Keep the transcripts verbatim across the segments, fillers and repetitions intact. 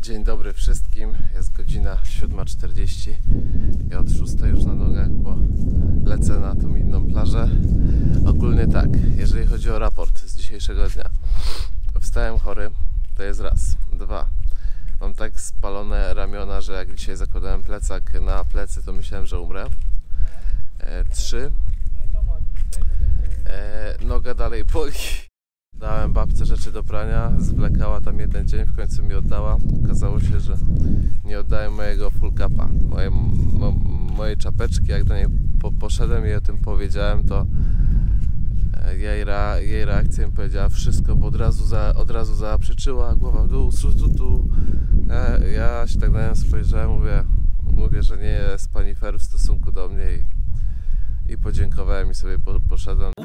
Dzień dobry wszystkim, jest godzina siódma czterdzieści. Ja od szóstej już na nogach, bo lecę na tą inną plażę. Ogólnie tak, jeżeli chodzi o raport z dzisiejszego dnia. Wstałem chory, to jest raz. Dwa, mam tak spalone ramiona, że jak dzisiaj zakładałem plecak na plecy, to myślałem, że umrę. E, trzy, e, noga dalej boli. Dałem babce rzeczy do prania, zwlekała tam jeden dzień, w końcu mi oddała. Okazało się, że nie oddałem mojego full capa, moje, mo, mojej czapeczki. Jak do niej po, poszedłem i o tym powiedziałem, to jej, ra, jej reakcja mi powiedziała wszystko, bo od razu, za, od razu zaprzeczyła, głowa w dół, tu, tu. Ja, ja się tak na nią spojrzałem, mówię, mówię, że nie jest pani fair w stosunku do mnie i, i podziękowałem i sobie po, poszedłem.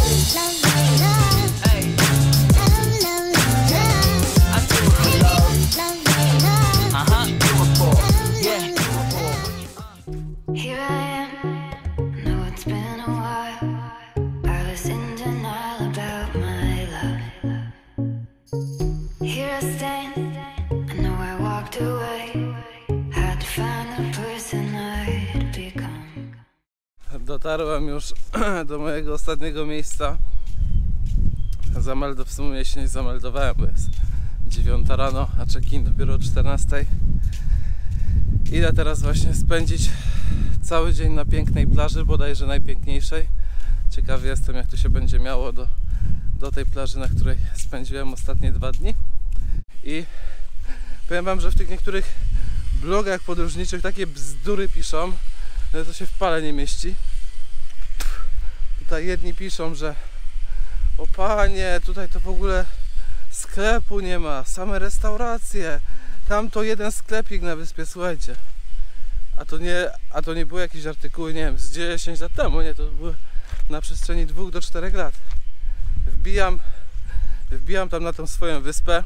Dotarłem już do mojego ostatniego miejsca. Zameldo, w sumie się nie zameldowałem, bo jest dziewiąta rano, a check-in dopiero o czternastej. Idę teraz właśnie spędzić cały dzień na pięknej plaży, bodajże najpiękniejszej. Ciekawy jestem, jak to się będzie miało do, do tej plaży, na której spędziłem ostatnie dwa dni. I powiem wam, że w tych niektórych blogach podróżniczych takie bzdury piszą, że to się w pale nie mieści. Tutaj jedni piszą, że o panie, tutaj to w ogóle sklepu nie ma, same restauracje, tam to jeden sklepik na wyspie, słuchajcie. A to nie, a to nie były jakieś artykuły, nie wiem, z dziesięć lat temu, nie, to były na przestrzeni dwóch do czterech lat. Wbijam, wbijam tam na tą swoją wyspę.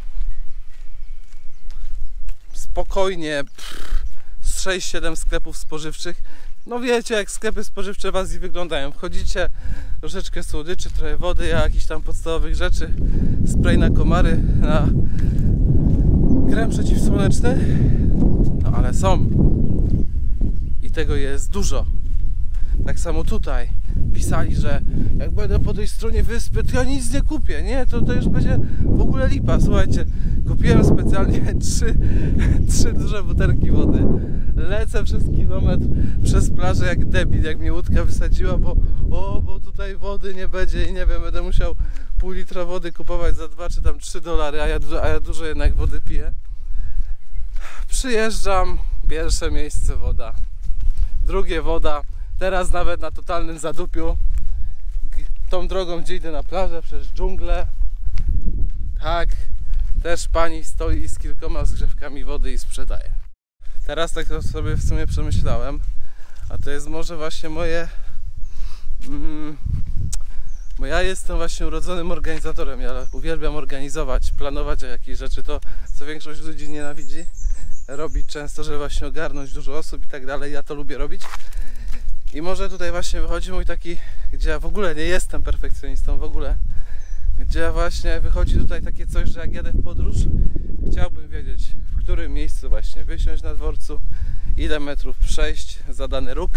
Spokojnie, pff, z sześć siedem sklepów spożywczych. No wiecie, jak sklepy spożywcze w Azji wyglądają. Wchodzicie, troszeczkę słodyczy, trochę wody, jakichś tam podstawowych rzeczy, spray na komary, na krem przeciwsłoneczny. No ale są. I tego jest dużo. Tak samo tutaj pisali, że jak będę po tej stronie wyspy, to ja nic nie kupię. Nie, to, to już będzie w ogóle lipa. Słuchajcie, kupiłem specjalnie trzy, trzy duże butelki wody. Lecę przez kilometr przez plażę jak debil, jak mnie łódka wysadziła, bo o, bo tutaj wody nie będzie i nie wiem, będę musiał pół litra wody kupować za dwa czy tam trzy dolary, a ja, a ja dużo jednak wody piję. Przyjeżdżam, pierwsze miejsce woda, drugie woda, teraz nawet na totalnym zadupiu, tą drogą, gdzie idę na plażę, przez dżunglę, tak, też pani stoi z kilkoma zgrzewkami wody i sprzedaje. Teraz tak to sobie w sumie przemyślałem, a to jest może właśnie moje, mm, bo ja jestem właśnie urodzonym organizatorem, ja uwielbiam organizować, planować jakieś rzeczy, to co większość ludzi nienawidzi, robić często, żeby właśnie ogarnąć dużo osób i tak dalej, ja to lubię robić. I może tutaj właśnie wychodzi mój taki, gdzie ja w ogóle nie jestem perfekcjonistą, w ogóle, gdzie właśnie wychodzi tutaj takie coś, że jak jadę w podróż, chciałbym wiedzieć, w którym miejscu właśnie wysiąść na dworcu, ile metrów przejść za dany róg,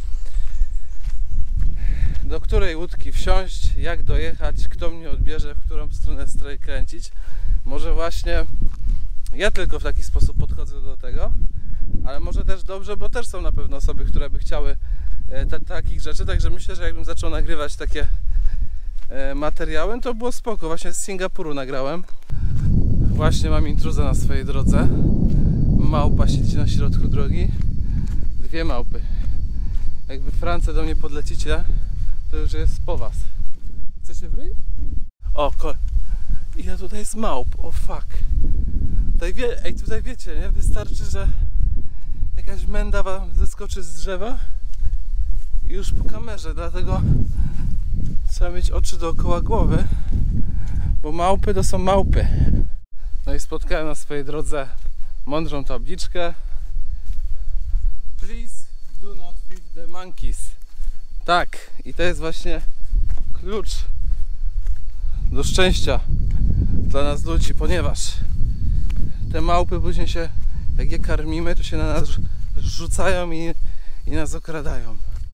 do której łódki wsiąść, jak dojechać, kto mnie odbierze, w którą stronę strej kręcić. Może właśnie ja tylko w taki sposób podchodzę do tego, ale może też dobrze, bo też są na pewno osoby, które by chciały te, takich rzeczy, także myślę, że jakbym zaczął nagrywać takie e, materiały, to było spoko. Właśnie z Singapuru nagrałem. Właśnie mam intruza na swojej drodze. Małpa siedzi na środku drogi. Dwie małpy. Jakby France do mnie podlecicie, to już jest po was. Chcecie wyjść? O, ko... ile tutaj jest małp? O fuck. Tutaj wie... Ej, tutaj wiecie, nie? Wystarczy, że jakaś menda wam zeskoczy z drzewa i już po kamerze, dlatego trzeba mieć oczy dookoła głowy, bo małpy to są małpy. No i spotkałem na swojej drodze mądrą tabliczkę. Please do not feed the monkeys. Tak, i to jest właśnie klucz do szczęścia dla nas ludzi, ponieważ te małpy później się, jak je karmimy, to się na nas rzucają i, i nas okradają.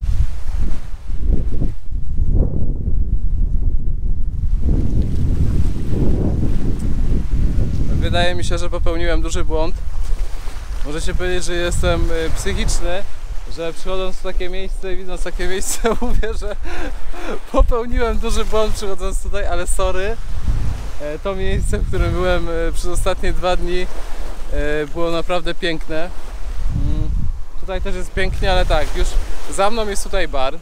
Wydaje mi się, że popełniłem duży błąd. Możecie powiedzieć, że jestem psychiczny, że przychodząc w takie miejsce i widząc takie miejsce mówię, że popełniłem duży błąd przychodząc tutaj, ale sorry. To miejsce, w którym byłem przez ostatnie dwa dni, było naprawdę piękne. Tutaj też jest pięknie, ale tak, już za mną jest tutaj bar.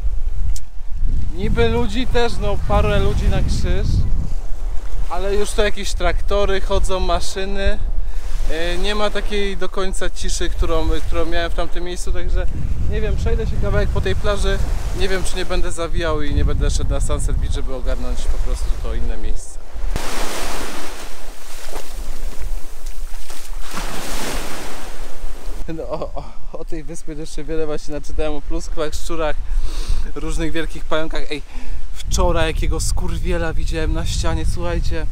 Niby ludzi też, no parę ludzi na krzyż, ale już to jakieś traktory chodzą, maszyny. Nie ma takiej do końca ciszy, którą, którą miałem w tamtym miejscu, także nie wiem, przejdę się kawałek po tej plaży, nie wiem, czy nie będę zawijał i nie będę szedł na Sunset Beach, żeby ogarnąć po prostu to inne miejsce. No, o, o, o tej wyspie jeszcze wiele właśnie naczytałem, o pluskwach, szczurach, różnych wielkich pająkach. Ej, wczoraj jakiego skurwiela widziałem na ścianie, słuchajcie.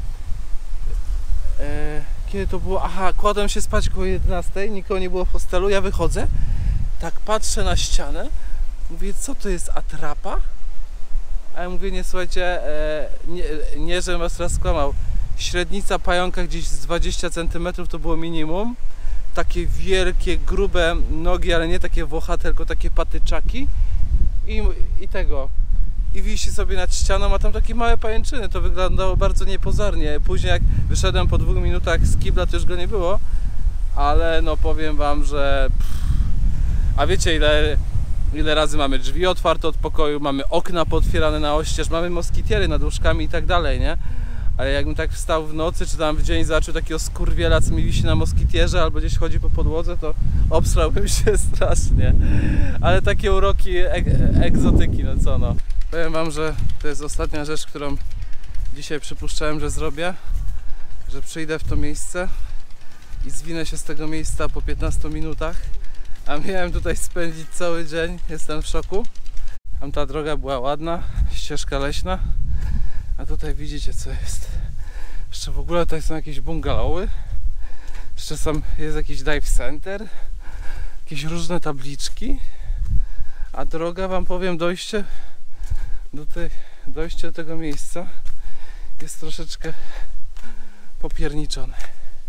E, kiedy to było? Aha, kładłem się spać koło jedenastej, nikogo nie było w hostelu, ja wychodzę, tak patrzę na ścianę, mówię, co to jest, atrapa? A ja mówię, nie, słuchajcie, e, nie, nie, żebym was teraz skłamał, średnica pająka gdzieś z dwadzieścia centymetrów to było minimum. Takie wielkie, grube nogi, ale nie takie włochate, tylko takie patyczaki i, i tego. I wisi sobie nad ścianą, a tam takie małe pajęczyny. To wyglądało bardzo niepozornie. Później jak wyszedłem po dwóch minutach z kibla, to już go nie było. Ale no powiem wam, że... Pff. A wiecie ile, ile razy mamy drzwi otwarte od pokoju, mamy okna potwierane na oścież, mamy moskitiery nad łóżkami i tak dalej, nie? Ale jakbym tak wstał w nocy, czy tam w dzień zobaczył takiego skurwiela, co mi wisi na moskitierze, albo gdzieś chodzi po podłodze, to obsrałbym się strasznie. Ale takie uroki ek egzotyki, no co no. Powiem wam, że to jest ostatnia rzecz, którą dzisiaj przypuszczałem, że zrobię. Że przyjdę w to miejsce i zwinę się z tego miejsca po piętnastu minutach. A miałem tutaj spędzić cały dzień, jestem w szoku. Tam ta droga była ładna, ścieżka leśna. A tutaj widzicie, co jest. Jeszcze w ogóle tutaj są jakieś bungalowy. Jeszcze są, jest jakiś dive center. Jakieś różne tabliczki. A droga, wam powiem, dojście do, tej, dojście do tego miejsca jest troszeczkę popierniczone.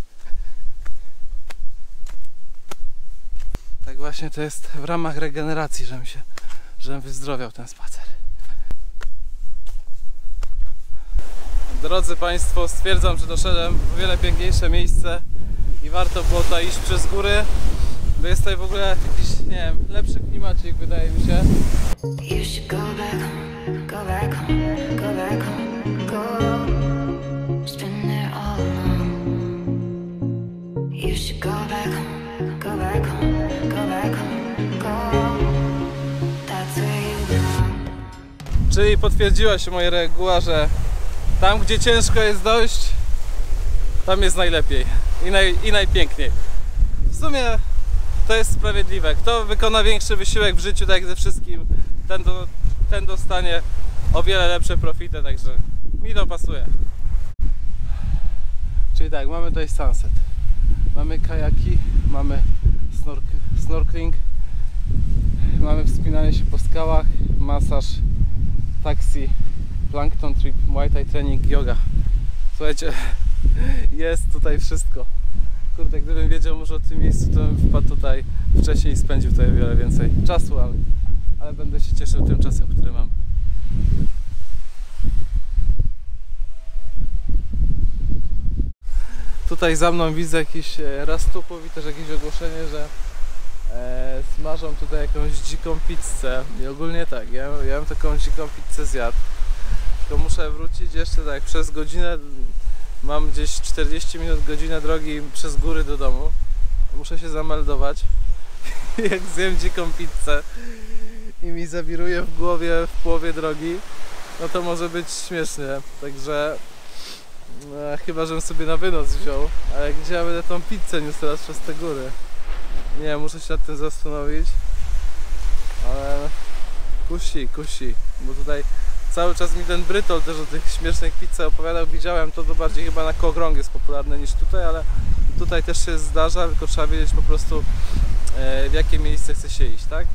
Tak właśnie to jest w ramach regeneracji, żebym się, żebym wyzdrowiał ten spacer. Drodzy Państwo, stwierdzam, że doszedłem w o wiele piękniejsze miejsce i warto było tutaj iść przez góry, bo jest tutaj w ogóle jakiś, nie wiem, lepszy klimacik, wydaje mi się. Czyli potwierdziła się moja reguła, że tam, gdzie ciężko jest dojść, tam jest najlepiej i, naj, i najpiękniej. W sumie to jest sprawiedliwe. Kto wykona większy wysiłek w życiu, tak jak ze wszystkim, ten, do, ten dostanie o wiele lepsze profity, także mi to pasuje. Czyli tak, mamy tutaj sunset, mamy kajaki, mamy snork snorkeling, mamy wspinanie się po skałach, masaż, taksi, plankton trip, muay thai trening, yoga. Słuchajcie, jest tutaj wszystko. Kurde, gdybym wiedział może o tym miejscu, to bym wpadł tutaj wcześniej i spędził tutaj o wiele więcej czasu, ale, ale będę się cieszył tym czasem, który mam. Tutaj za mną widzę jakiś rastupów i też jakieś ogłoszenie, że e, smażą tutaj jakąś dziką pizzę. I ogólnie tak, ja, ja bym taką dziką pizzę zjadł. Tylko muszę wrócić jeszcze tak przez godzinę, mam gdzieś czterdzieści minut, godzinę drogi przez góry do domu. Muszę się zameldować. Jak zjem dziką pizzę i mi zawiruje w głowie w połowie drogi, no to może być śmiesznie. Także no, chyba, żebym sobie na wynos wziął, ale gdzie ja będę tą pizzę niósł teraz przez te góry? Nie, muszę się nad tym zastanowić. Ale kusi, kusi, bo tutaj cały czas mi ten Brytol też o tych śmiesznych pizzach opowiadał, widziałem to, to bardziej chyba na Koh Rong jest popularne niż tutaj, ale tutaj też się zdarza, tylko trzeba wiedzieć po prostu w jakie miejsce chce się iść, tak?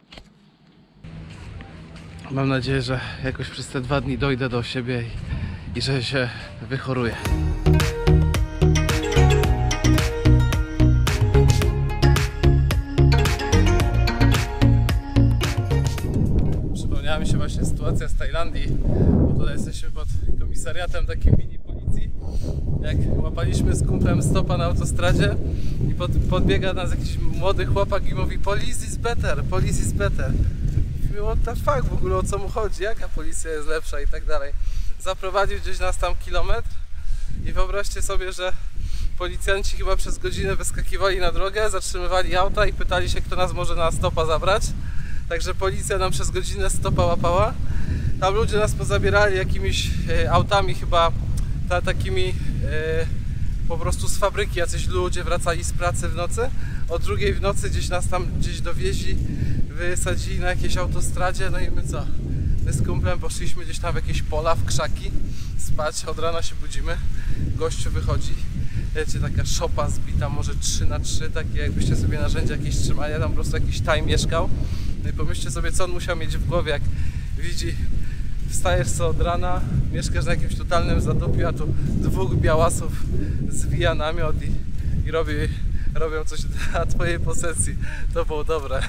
Mam nadzieję, że jakoś przez te dwa dni dojdę do siebie i, i że się wychoruję. Przypomniała mi się właśnie sytuacja z Tajlandii, bo tutaj jesteśmy pod komisariatem takiej mini policji. Jak łapaliśmy z kumplem stopa na autostradzie i pod, podbiega nas jakiś młody chłopak i mówi police is better, police is better. I what the fuck, w ogóle o co mu chodzi, jaka policja jest lepsza i tak dalej. Zaprowadził gdzieś nas tam kilometr i wyobraźcie sobie, że policjanci chyba przez godzinę wyskakiwali na drogę, zatrzymywali auta i pytali się, kto nas może na stopa zabrać. Także policja nam przez godzinę stopa łapała. Tam ludzie nas pozabierali jakimiś e, autami chyba ta, takimi e, po prostu z fabryki. Jacyś ludzie wracali z pracy w nocy. O drugiej w nocy gdzieś nas tam gdzieś dowieźli, wysadzili na jakiejś autostradzie. No i my co? My z kumplem poszliśmy gdzieś tam w jakieś pola, w krzaki spać. Od rana się budzimy. Gościu wychodzi. Wiecie, taka szopa zbita, może trzy na trzy, takie jakbyście sobie narzędzia jakieś trzymali. Tam po prostu jakiś taj mieszkał. No i pomyślcie sobie, co on musiał mieć w głowie, jak widzi, wstajesz co od rana, mieszkasz na jakimś totalnym zadupiu, a tu dwóch białasów zwija namiot i, i robi, robią coś dla twojej posesji. To było dobre.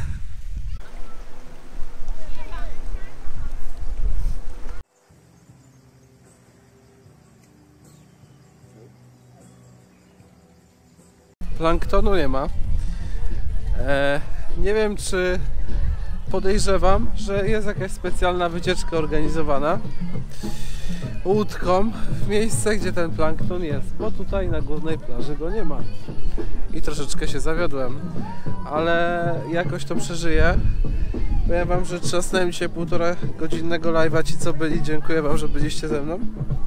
Planktonu nie ma. E, nie wiem, czy podejrzewam, że jest jakaś specjalna wycieczka organizowana łódką w miejsce, gdzie ten plankton jest, bo tutaj na głównej plaży go nie ma. I troszeczkę się zawiodłem, ale jakoś to przeżyję. Powiem wam, że trzasnąłem dzisiaj półtora godzinnego live'a. Ci co byli, dziękuję wam, że byliście ze mną.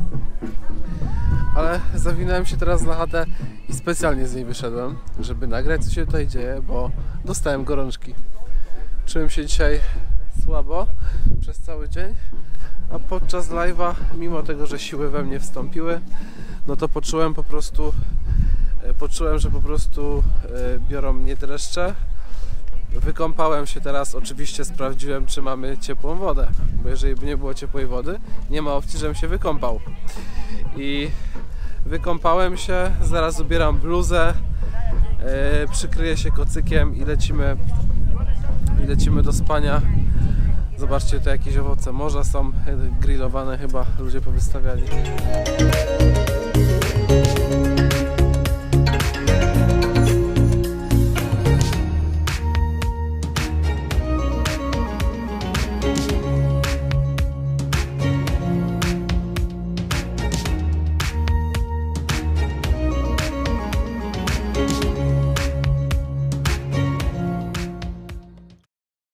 Ale zawinąłem się teraz na chatę i specjalnie z niej wyszedłem, żeby nagrać, co się tutaj dzieje, bo dostałem gorączki. Czułem się dzisiaj słabo przez cały dzień, a podczas live'a, mimo tego, że siły we mnie wstąpiły, no to poczułem po prostu, poczułem, że po prostu biorą mnie dreszcze. Wykąpałem się teraz, oczywiście sprawdziłem, czy mamy ciepłą wodę, bo jeżeli by nie było ciepłej wody, nie ma opcji, żebym się wykąpał. I wykąpałem się, zaraz ubieram bluzę, yy, przykryję się kocykiem i lecimy, i lecimy do spania. Zobaczcie, tu jakieś owoce morza są grillowane, chyba ludzie powystawiali.